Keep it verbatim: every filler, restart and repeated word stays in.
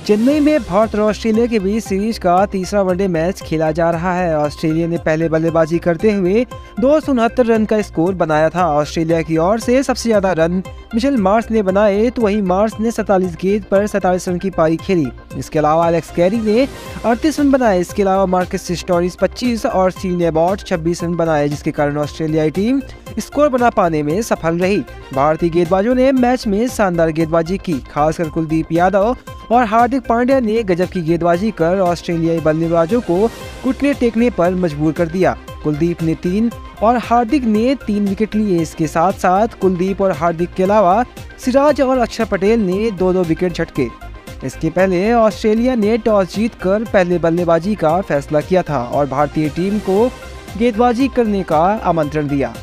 चेन्नई में भारत और ऑस्ट्रेलिया के बीच सीरीज का तीसरा वनडे मैच खेला जा रहा है। ऑस्ट्रेलिया ने पहले बल्लेबाजी करते हुए दो सौ उनहत्तर रन का स्कोर बनाया था। ऑस्ट्रेलिया की ओर से सबसे ज्यादा रन मिशेल मार्श ने बनाए, तो वहीं मार्श ने सैंतालीस गेंद पर सैंतालीस रन की पारी खेली। इसके अलावा एलेक्स कैरी ने अड़तीस रन बनाए। इसके अलावा मार्कस स्टोरिस पच्चीस और सीन एबॉट छब्बीस रन बनाए, जिसके कारण ऑस्ट्रेलियाई टीम स्कोर बना पाने में सफल रही। भारतीय गेंदबाजों ने मैच में शानदार गेंदबाजी की। खासकर कुलदीप यादव और हार्दिक पांड्या ने गजब की गेंदबाजी कर ऑस्ट्रेलियाई बल्लेबाजों को घुटने टेकने पर मजबूर कर दिया। कुलदीप ने तीन और हार्दिक ने तीन विकेट लिए। इसके साथ साथ कुलदीप और हार्दिक के अलावा सिराज और अक्षर पटेल ने दो दो विकेट झटके। इसके पहले ऑस्ट्रेलिया ने टॉस जीतकर पहले बल्लेबाजी का फैसला किया था और भारतीय टीम को गेंदबाजी करने का आमंत्रण दिया।